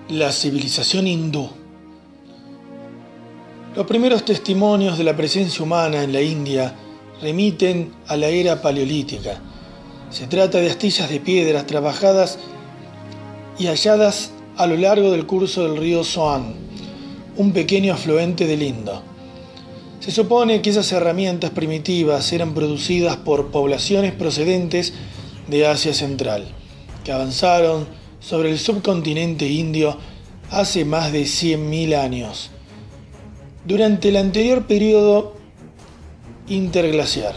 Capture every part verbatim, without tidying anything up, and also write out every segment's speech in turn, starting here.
La civilización hindú. Los primeros testimonios de la presencia humana en la India remiten a la era paleolítica. Se trata de astillas de piedras trabajadas y halladas a lo largo del curso del río Soan, un pequeño afluente del Indo. Se supone que esas herramientas primitivas eran producidas por poblaciones procedentes de Asia Central, que avanzaron sobre el subcontinente indio hace más de cien mil años, durante el anterior periodo interglaciar.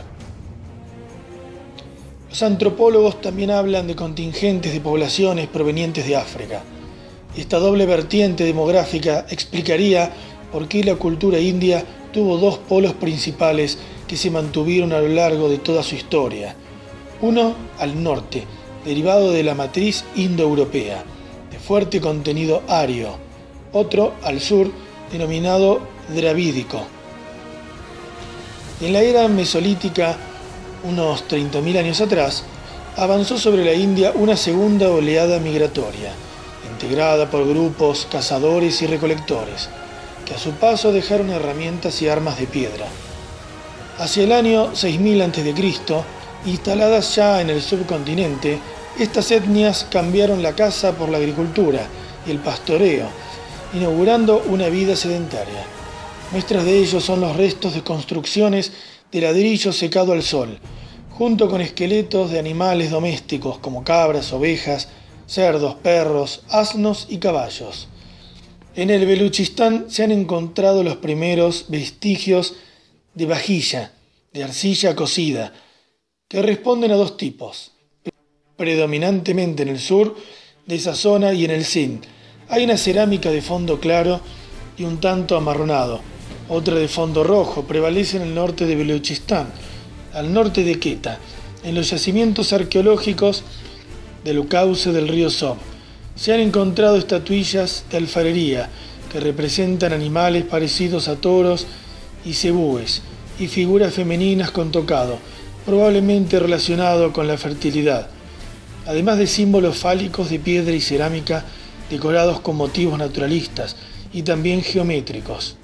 Los antropólogos también hablan de contingentes de poblaciones provenientes de África. Esta doble vertiente demográfica explicaría por qué la cultura india tuvo dos polos principales que se mantuvieron a lo largo de toda su historia. Uno al norte, derivado de la matriz indoeuropea, de fuerte contenido ario. Otro al sur, denominado dravídico. En la era mesolítica, unos treinta mil años atrás, avanzó sobre la India una segunda oleada migratoria, integrada por grupos cazadores y recolectores, que a su paso dejaron herramientas y armas de piedra. Hacia el año seis mil antes de Cristo, instaladas ya en el subcontinente, estas etnias cambiaron la caza por la agricultura y el pastoreo, inaugurando una vida sedentaria. Muestras de ello son los restos de construcciones de ladrillo secado al sol, junto con esqueletos de animales domésticos como cabras, ovejas, cerdos, perros, asnos y caballos. En el Beluchistán se han encontrado los primeros vestigios de vajilla, de arcilla cocida, que responden a dos tipos, predominantemente en el sur de esa zona y en el Sind. Hay una cerámica de fondo claro y un tanto amarronado, otra de fondo rojo, prevalece en el norte de Beluchistán, al norte de Quetta, en los yacimientos arqueológicos del cauce del río Sob. Se han encontrado estatuillas de alfarería que representan animales parecidos a toros y cebúes y figuras femeninas con tocado, probablemente relacionado con la fertilidad, además de símbolos fálicos de piedra y cerámica decorados con motivos naturalistas y también geométricos.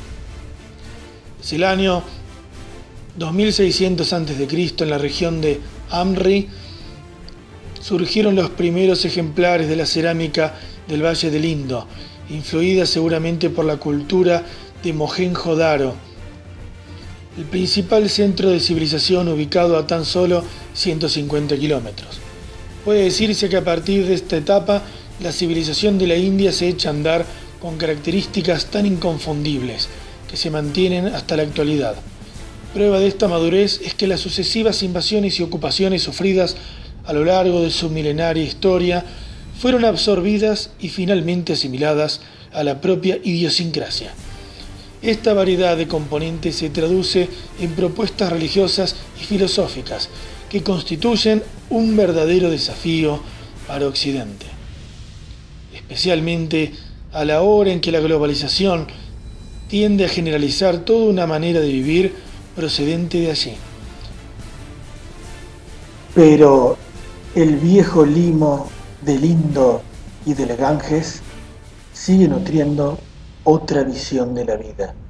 Es el año dos mil seiscientos antes de Cristo, en la región de Amri, surgieron los primeros ejemplares de la cerámica del Valle del Indo, influida seguramente por la cultura de Mohenjo-Daro, el principal centro de civilización ubicado a tan solo ciento cincuenta kilómetros. Puede decirse que a partir de esta etapa, la civilización de la India se echa a andar con características tan inconfundibles que se mantienen hasta la actualidad. Prueba de esta madurez es que las sucesivas invasiones y ocupaciones sufridas a lo largo de su milenaria historia fueron absorbidas y finalmente asimiladas a la propia idiosincrasia. Esta variedad de componentes se traduce en propuestas religiosas y filosóficas que constituyen un verdadero desafío para Occidente, especialmente a la hora en que la globalización tiende a generalizar toda una manera de vivir procedente de allí. Pero el viejo limo del Indo y del Ganges sigue nutriendo otra visión de la vida.